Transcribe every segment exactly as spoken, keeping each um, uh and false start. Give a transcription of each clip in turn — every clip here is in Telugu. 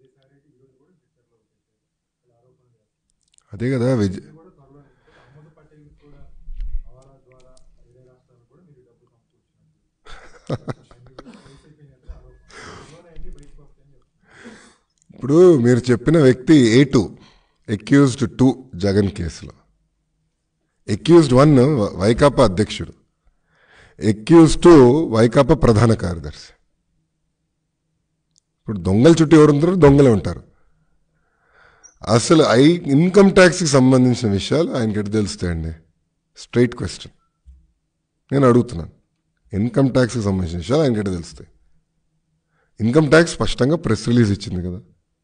అదే కదా విజయ్ ఇప్పుడు మీరు చెప్పిన వ్యక్తి A two accused two Jagan కేసులో. ఎక్యూజ్డ్ వన్ వైకాపా అధ్యక్షుడు, ఎక్యూజ్డ్ టూ వైకాపా ప్రధాన కార్యదర్శి. ఇప్పుడు దొంగల చుట్టూ ఎవరు ఉంటారు? దొంగలే ఉంటారు. అసలు ఐ ఇన్కమ్ ట్యాక్స్కి సంబంధించిన విషయాలు ఆయనకి ఎటు తెలుస్తాయండి? స్ట్రైట్ క్వశ్చన్ నేను అడుగుతున్నాను. ఇన్కమ్ ట్యాక్స్కి సంబంధించిన విషయాలు ఆయనకి ఎటు తెలుస్తాయి? ఇన్కమ్ ట్యాక్స్ స్పష్టంగా ప్రెస్ రిలీజ్ ఇచ్చింది కదా.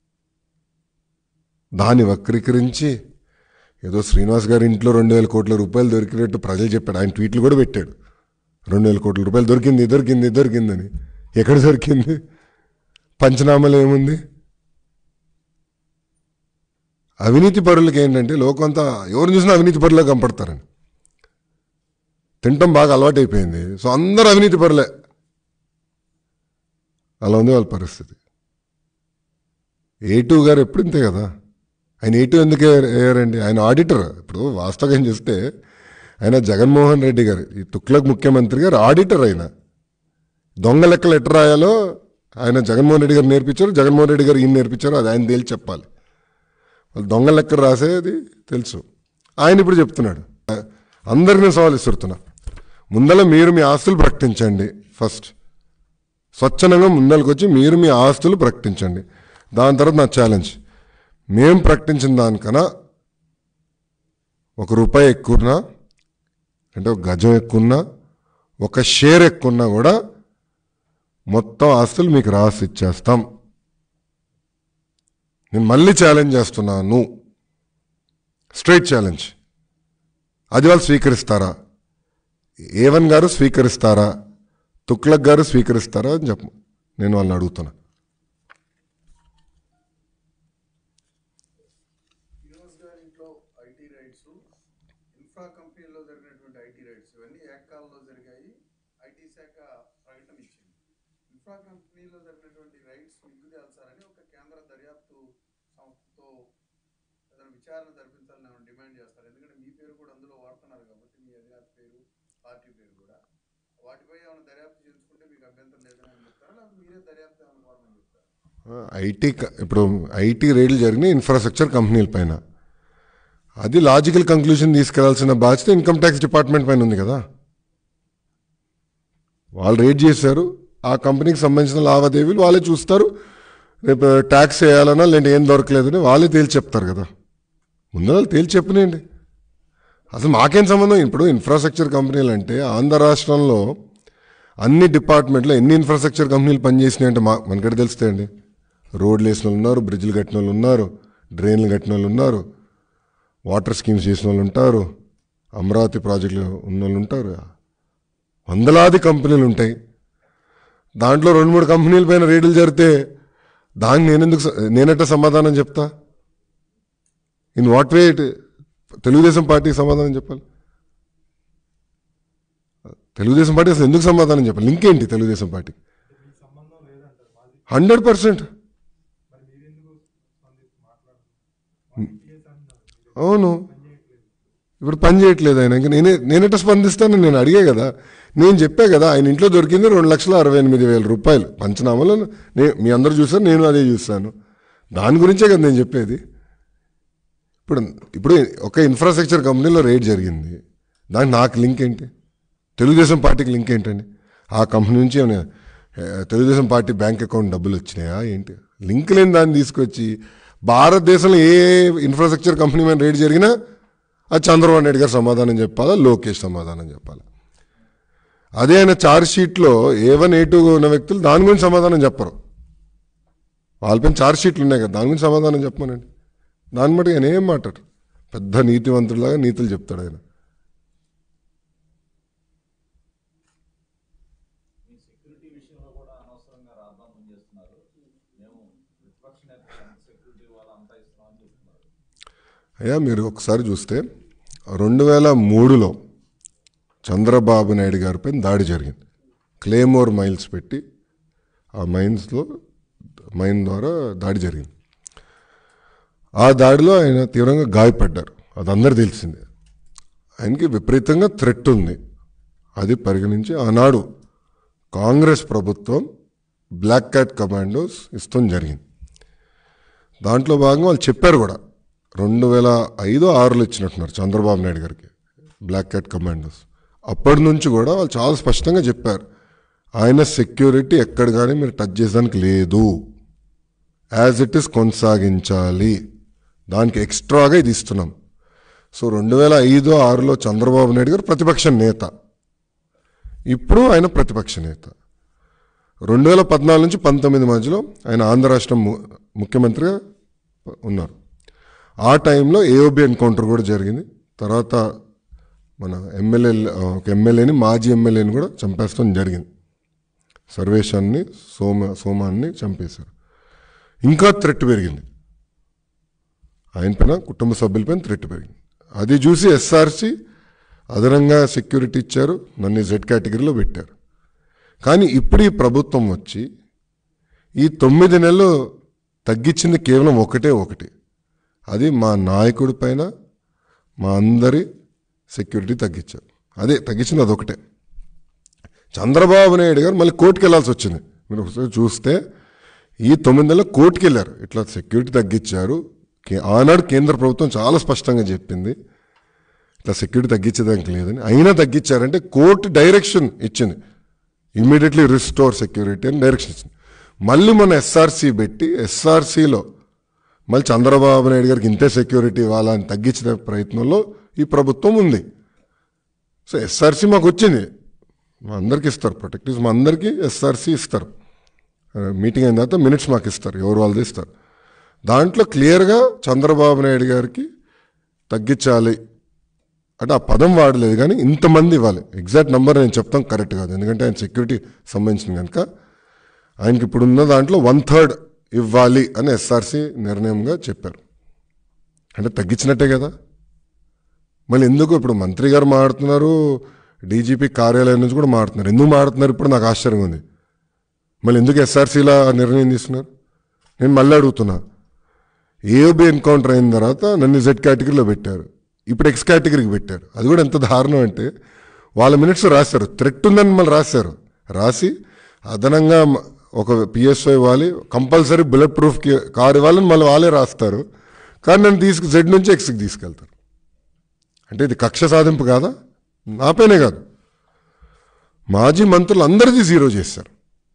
దాన్ని వక్రీకరించి ఏదో శ్రీనివాస్ గారి ఇంట్లో రెండు వేల కోట్ల రూపాయలు దొరికినట్టు ప్రజలు చెప్పాడు. ఆయన ట్వీట్లు కూడా పెట్టాడు, రెండు వేల కోట్ల రూపాయలు దొరికింది దొరికింది దొరికిందని. ఎక్కడ దొరికింది? పంచనామాలు ఏముంది? అవినీతి పరులకి ఏంటంటే లోకంతా ఎవరు చూసినా అవినీతి పరులే కనపడతారని తినటం బాగా అలవాటైపోయింది. సో అందరూ అవినీతి పరులే, అలా ఉంది వాళ్ళ పరిస్థితి. ఏ టూ గారు ఎప్పుడు ఇంతే కదా. ఆయన ఏ టూ ఎందుకు అయ్యారండి? ఆయన ఆడిటర్. ఇప్పుడు వాస్తవంగా చూస్తే ఆయన జగన్మోహన్ రెడ్డి గారు, ఈ తుక్లక్ ముఖ్యమంత్రి గారు ఆడిటర్. ఆయన దొంగ లెక్కలు ఎట్లా రాయాలో ఆయన జగన్మోహన్ రెడ్డి గారు నేర్పించారు, జగన్మోహన్ రెడ్డి గారు ఈయన నేర్పించారు. అది ఆయన తేల్చి చెప్పాలి. వాళ్ళు దొంగ లెక్కలు రాసేది తెలుసు. ఆయన ఇప్పుడు చెప్తున్నాడు, అందరినీ సవాల్ ఇస్తున్నా, ముందల మీరు మీ ఆస్తులు ప్రకటించండి. ఫస్ట్ స్వచ్ఛందంగా ముందలకు వచ్చి మీరు మీ ఆస్తులు ప్రకటించండి. దాని తర్వాత నా ఛాలెంజ్, మేము ప్రకటించిన దానికన్నా ఒక రూపాయి ఎక్కువన్నా, అంటే ఒక గజం ఎక్కువన్నా, ఒక షేర్ ఎక్కువన్నా కూడా మొత్తం ఆస్తులు మీకు రాసి ఇచ్చేస్తాం. నేను మళ్ళీ ఛాలెంజ్ చేస్తున్నాను, స్ట్రైట్ ఛాలెంజ్. అది వాళ్ళు స్వీకరిస్తారా? ఏవన్ గారు స్వీకరిస్తారా? తుక్లక్ గారు స్వీకరిస్తారా అని చెప్పు, నేను వాళ్ళని అడుగుతున్నా. విచారణ జరిపించాలని డిమాండ్ చేస్తారు. ఎందుకంటే మీ పేరు కూడా అందులో వాడుతున్నారు కాబట్టి, మీ అధినేత పేరు, పార్టీ పేరు కూడా. వాటిపై ఏమైనా దర్యాప్తు చేసుకుంటే మీకు అభ్యంతరం లేదని చెప్తారా, లేకపోతే మీరే దర్యాప్తు ఏమైనా వాడమని చెప్తారా? ఐటీ ఇప్పుడు ఐటీ రైడ్లు జరిగినాయి ఇన్ఫ్రాస్ట్రక్చర్ కంపెనీల పైన. అది లాజికల్ కంక్లూజన్ తీసుకెళ్లాల్సిన బాధ్యత ఇన్కమ్ ట్యాక్స్ డిపార్ట్మెంట్ పైన ఉంది కదా. వాళ్ళు రైడ్ చేశారు, ఆ కంపెనీకి సంబంధించిన లావాదేవీలు వాళ్ళే చూస్తారు. రేపు ట్యాక్స్ వేయాలన్నా లేదంటే ఏం దొరకలేదని వాళ్ళే తేల్చి చెప్తారు కదా. ముందు వాళ్ళు తేల్చి చెప్పినాయండి. అసలు మాకేం సంబంధం? ఇప్పుడు ఇన్ఫ్రాస్ట్రక్చర్ కంపెనీలు అంటే ఆంధ్ర రాష్ట్రంలో అన్ని డిపార్ట్మెంట్లో ఎన్ని ఇన్ఫ్రాస్ట్రక్చర్ కంపెనీలు పనిచేసినాయంటే మా మనకడ తెలుస్తాయండి. రోడ్లు వేసిన వాళ్ళు ఉన్నారు, బ్రిడ్జ్లు కట్టిన వాళ్ళు ఉన్నారు, డ్రైన్లు కట్టిన వాళ్ళు ఉన్నారు, వాటర్ స్కీమ్స్ చేసిన వాళ్ళు ఉంటారు, అమరావతి ప్రాజెక్టులు ఉన్న వాళ్ళు ఉంటారు. వందలాది కంపెనీలు ఉంటాయి. దాంట్లో రెండు మూడు కంపెనీల పైన రేట్లు జరిగితే దానికి నేనెందుకు నేనెట్ట సమాధానం చెప్తా? ఇన్ వాట్ వే తెలుగుదేశం పార్టీకి సమాధానం చెప్పాలి? తెలుగుదేశం పార్టీ అసలు ఎందుకు సమాధానం చెప్పాలి? లింక్ ఏంటి తెలుగుదేశం పార్టీకి? హండ్రెడ్ పర్సెంట్ అవును. ఇప్పుడు పని చేయట్లేదు ఆయన. ఇంకా నేనే నేనెట్ట స్పందిస్తాను? నేను అడిగే కదా, నేను చెప్పా కదా. ఆయన ఇంట్లో దొరికింది రెండు లక్షల అరవై ఎనిమిది వేల రూపాయలు పంచనామాలో. నే మీ అందరూ చూసారు, నేను అదే చూస్తాను. దాని గురించే కదా నేను చెప్పేది. ఇప్పుడు ఇప్పుడు ఒక ఇన్ఫ్రాస్ట్రక్చర్ కంపెనీలో రేట్ జరిగింది, దానికి నాకు లింక్ ఏంటి? తెలుగుదేశం పార్టీకి లింక్ ఏంటండి? ఆ కంపెనీ నుంచి ఏమైనా తెలుగుదేశం పార్టీ బ్యాంక్ అకౌంట్ డబ్బులు వచ్చినాయా ఏంటి? లింక్ లేని దాన్ని తీసుకొచ్చి భారతదేశంలో ఏ ఇన్ఫ్రాస్ట్రక్చర్ కంపెనీ మీద రేట్ జరిగినా అది చంద్రబాబు నాయుడు గారు సమాధానం చెప్పాలా, లోకేష్ సమాధానం చెప్పాలా. అదే ఆయన ఛార్జ్ షీట్లో ఏ వన్ ఏ టూ ఉన్న వ్యక్తులు దాని గురించి సమాధానం చెప్పరు. వాళ్ళపైన ఛార్జ్ షీట్లు ఉన్నాయి కదా, దాని గురించి సమాధానం చెప్పమనండి. దాన్ని బట్టి ఆయన ఏం మాట్లాడు, పెద్ద నీతివంతుడిలాగా నీతులు చెప్తాడు ఆయన. అయ్యా మీరు ఒకసారి చూస్తే రెండు వేల మూడులో చంద్రబాబు నాయుడు గారిపై దాడి జరిగింది. క్లేమోర్ మైల్స్ పెట్టి ఆ మైన్స్లో మైన్ ద్వారా దాడి జరిగింది. ఆ దాడిలో ఆయన తీవ్రంగా గాయపడ్డారు, అది అందరు తెలిసిందే. ఆయనకి విపరీతంగా థ్రెట్ ఉంది. అది పరిగణించి ఆనాడు కాంగ్రెస్ ప్రభుత్వం బ్లాక్ క్యాట్ కమాండోస్ ఇస్తాం జరిగింది. దాంట్లో భాగంగా వాళ్ళు చెప్పారు కూడా, రెండు వేల ఐదు ఆరులో ఇచ్చినట్టున్నారు చంద్రబాబు నాయుడు గారికి బ్లాక్ క్యాట్ కమాండోస్. అప్పటి నుంచి కూడా వాళ్ళు చాలా స్పష్టంగా చెప్పారు, ఆయన సెక్యూరిటీ ఎక్కడ కానీ మీరు టచ్ చేసేదానికి లేదు, యాజ్ ఇట్ ఈస్ కొనసాగించాలి, దానికి ఎక్స్ట్రాగా ఇది ఇస్తున్నాం. సో రెండు వేల ఐదు ఆరులో చంద్రబాబు నాయుడు గారు ప్రతిపక్ష నేత, ఇప్పుడు ఆయన ప్రతిపక్ష నేత. రెండు వేల పద్నాలుగు నుంచి పంతొమ్మిది మధ్యలో ఆయన ఆంధ్ర రాష్ట్రం ముఖ్యమంత్రిగా ఉన్నారు. ఆ టైంలో ఏఓబి ఎన్కౌంటర్ కూడా జరిగింది. తర్వాత మన ఎమ్మెల్యే ఒక ఎమ్మెల్యేని మాజీ ఎమ్మెల్యేని కూడా చంపేస్తాం జరిగింది. సర్వేశాన్ని సోమ సోమాన్ని చంపేశారు. ఇంకా థ్రెట్ పెరిగింది, ఆయన పైన కుటుంబ సభ్యులపైన థ్రెట్ పెరిగింది. అది చూసి ఎస్ఆర్సి అదనంగా సెక్యూరిటీ ఇచ్చారు, నన్ను జెడ్ కేటగిరీలో పెట్టారు. కానీ ఇప్పుడు ఈ ప్రభుత్వం వచ్చి ఈ తొమ్మిది నెలలు తగ్గించింది కేవలం ఒకటే ఒకటి, అది మా నాయకుడి పైన మా అందరి సెక్యూరిటీ తగ్గించారు. అదే తగ్గించింది అదొకటే. చంద్రబాబు నాయుడు గారు మళ్ళీ కోర్టుకు వెళ్ళాల్సి వచ్చింది. మీరు ఒకసారి చూస్తే ఈ తొమ్మిది నెలలు కోర్టుకు వెళ్ళారు, ఇట్లా సెక్యూరిటీ తగ్గించారు. ఆనాడు కేంద్ర ప్రభుత్వం చాలా స్పష్టంగా చెప్పింది ఇట్లా సెక్యూరిటీ తగ్గించేదానికి లేదని. అయినా తగ్గించారంటే కోర్టు డైరెక్షన్ ఇచ్చింది, ఇమ్మీడియట్లీ రిస్టోర్ సెక్యూరిటీ అని డైరెక్షన్ ఇచ్చింది. మళ్ళీ మన ఎస్ఆర్సీ పెట్టి ఎస్ఆర్సీలో మళ్ళీ చంద్రబాబు నాయుడు గారికి ఇంతే సెక్యూరిటీ ఇవ్వాలని తగ్గించిన ప్రయత్నంలో ఈ ప్రభుత్వం ఉంది. సో ఎస్ఆర్సీ మాకు వచ్చింది, మా అందరికీ ఇస్తారు ప్రొటెక్టివ్స్, మా అందరికీ ఎస్ఆర్సీ ఇస్తారు. మీటింగ్ అయిన తర్వాత మినిట్స్ మాకు ఇస్తారు, ఎవరు వాళ్ళది ఇస్తారు. దాంట్లో క్లియర్గా చంద్రబాబు నాయుడు గారికి తగ్గించాలి అంటే ఆ పదం వాడలేదు, కానీ ఇంతమంది ఇవ్వాలి. ఎగ్జాక్ట్ నెంబర్ నేను చెప్తాం కరెక్ట్ కాదు, ఎందుకంటే ఆయన సెక్యూరిటీ సంబంధించింది కనుక. ఆయనకి ఇప్పుడున్న దాంట్లో వన్ థర్డ్ ఇవ్వాలి అని ఎస్ఆర్సీ నిర్ణయంగా చెప్పారు. అంటే తగ్గించినట్టే కదా. మళ్ళీ ఎందుకు ఇప్పుడు మంత్రి గారు మాడుతున్నారు, డీజీపీ కార్యాలయం నుంచి కూడా మాడుతున్నారు. ఎందుకు మాడుతున్నారు ఇప్పుడు నాకు ఆశ్చర్యంగా ఉంది. మళ్ళీ ఎందుకు ఎస్ఆర్సీలా నిర్ణయం తీసుకున్నారు? నేను మళ్ళీ అడుగుతున్నా, ఏఓబి ఎన్కౌంటర్ అయిన తర్వాత నన్ను జెడ్ కేటగిరీలో పెట్టారు, ఇప్పుడు ఎక్స్ కేటగిరీకి పెట్టారు. అది కూడా ఎంత దారుణం అంటే వాళ్ళ మినిట్స్ రాశారు, థ్రెట్ ఉందని మళ్ళీ రాశారు. రాసి అదనంగా ఒక పిఎస్ఓ ఇవ్వాలి, కంపల్సరీ బుల్లెట్ ప్రూఫ్ కార్ ఇవ్వాలని మళ్ళీ వాళ్ళే రాస్తారు. కానీ నన్ను తీసుకు జెడ్ నుంచి ఎక్స్కి తీసుకెళ్తారు. అంటే ఇది కక్ష సాధింపు కాదా? నాపైనే కాదు, మాజీ మంత్రులు అందరిది జీరో చేశారు.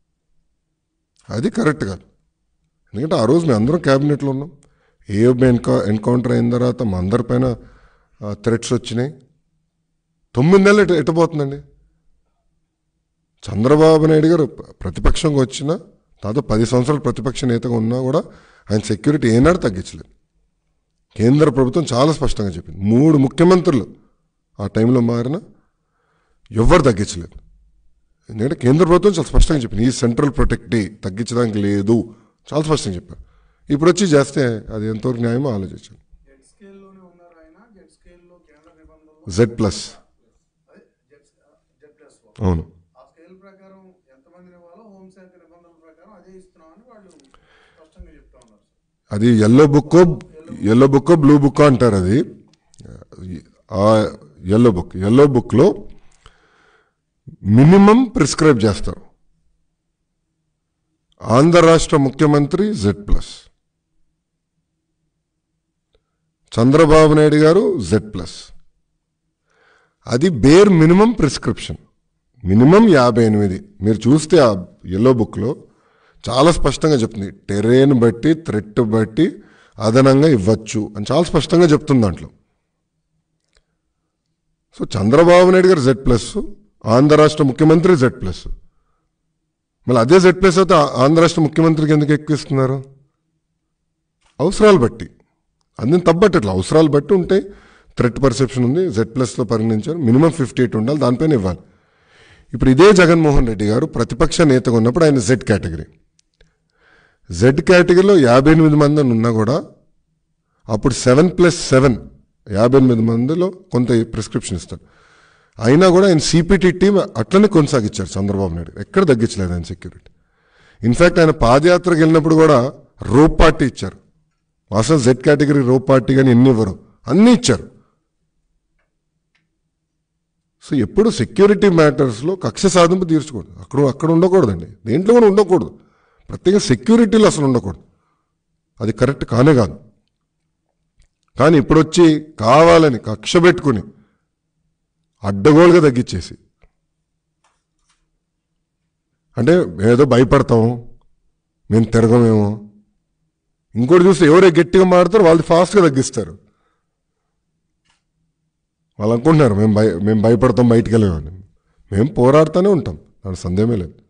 అది కరెక్ట్ కాదు. ఎందుకంటే ఆ రోజు మేము అందరం క్యాబినెట్లో ఉన్నాం. ఏఓబి ఎన్కౌ ఎన్కౌంటర్ అయిన తర్వాత మా అందరిపైన థ్రెట్స్ వచ్చినాయి. తొమ్మిది నెలలు ఎటు ఎటుపోతుందండి. చంద్రబాబు నాయుడు గారు ప్రతిపక్షంగా వచ్చిన దాదాపు పది సంవత్సరాలు ప్రతిపక్ష నేతగా ఉన్నా కూడా ఆయన సెక్యూరిటీ ఏనాడు తగ్గించలేదు. కేంద్ర ప్రభుత్వం చాలా స్పష్టంగా చెప్పింది. మూడు ముఖ్యమంత్రులు ఆ టైంలో మారిన ఎవ్వరు తగ్గించలేదు. ఎందుకంటే కేంద్ర ప్రభుత్వం చాలా స్పష్టంగా చెప్పింది, ఈ సెంట్రల్ ప్రొటెక్టీ తగ్గించడానికి లేదు, చాలా స్పష్టంగా చెప్పారు. ఇప్పుడు వచ్చి చేస్తే అది ఎంతవరకు న్యాయమో ఆలోచించాను. జెడ్ ప్లస్ అవును, అది yellow book yellow book blue book అంటారు. అది ఆ ఎల్లో బుక్ ఎల్లో బుక్లో మినిమం ప్రిస్క్రైబ్ చేస్తారు. ఆంధ్ర రాష్ట్ర ముఖ్యమంత్రి జెడ్ ప్లస్, చంద్రబాబు నాయుడు గారు జెడ్ ప్లస్. అది బేర్ మినిమం ప్రిస్క్రిప్షన్, మినిమం యాభై ఎనిమిది. మీరు చూస్తే ఆ ఎల్లో బుక్లో చాలా స్పష్టంగా చెప్తుంది, టెర్రేన్ బట్టి థ్రెట్ బట్టి అదనంగా ఇవ్వచ్చు అని చాలా స్పష్టంగా చెప్తుంది దాంట్లో. సో చంద్రబాబు నాయుడు గారు జెడ్ ప్లస్, ఆంధ్ర రాష్ట్ర ముఖ్యమంత్రి జెడ్ ప్లస్. మళ్ళీ అదే జెడ్ ప్లస్ అయితే ఆంధ్ర రాష్ట్ర ముఖ్యమంత్రికి ఎందుకు ఎక్కువ ఇస్తున్నారు? అవసరాలు బట్టి, అందుని తప్పట్టట్లా అవసరాలు బట్టి ఉంటాయి. థ్రెట్ పర్సెప్షన్ ఉంది, జెడ్ ప్లస్లో పరిగణించారు, మినిమం ఫిఫ్టీ ఎయిట్ ఉండాలి, దానిపైన ఇవ్వాలి. ఇప్పుడు ఇదే జగన్మోహన్ రెడ్డి గారు ప్రతిపక్ష నేతగా ఉన్నప్పుడు ఆయన జెడ్ కేటగిరీ, జెడ్ కేటగిరీలో యాభై ఎనిమిది మంది ఉన్నా కూడా అప్పుడు సెవెన్ ప్లస్ సెవెన్ యాభై ఎనిమిది మందిలో కొంత ప్రిస్క్రిప్షన్ ఇస్తారు. అయినా కూడా ఆయన సిపిటి టీం అట్లనే కొనసాగించారు చంద్రబాబు నాయుడు, ఎక్కడ తగ్గించలేదు ఆయన సెక్యూరిటీ. ఇన్ఫ్యాక్ట్ ఆయన పాదయాత్రకు వెళ్ళినప్పుడు కూడా రోప్ పార్టీ ఇచ్చారు. అసలు జెడ్ కేటగిరీ రోప్ పార్టీ కానీ ఎన్ని ఇవ్వరు, అన్నీ ఇచ్చారు. సో ఎప్పుడు సెక్యూరిటీ మ్యాటర్స్లో కక్ష సాధింపు తీర్చకూడదు. అక్కడ అక్కడ ఉండకూడదండి, దేంట్లో కూడా ఉండకూడదు. ప్రత్యేకంగా సెక్యూరిటీలో అసలు ఉండకూడదు. అది కరెక్ట్ కానే కాదు. కానీ ఇప్పుడు వచ్చి కావాలని కక్ష పెట్టుకుని అడ్డగోలుగా తగ్గించేసి, అంటే ఏదో భయపడతాము, మేము తిరగమేమో, ఇంకోటి చూస్తే ఎవరే గట్టిగా మాడతారో వాళ్ళు ఫాస్ట్గా తగ్గిస్తారు. వాళ్ళు అనుకుంటున్నారు మేము భయ మేము భయపడతాం, బయటికి వెళ్ళామని. మేము పోరాడుతూనే ఉంటాం, దాని సందేహమే లేదు.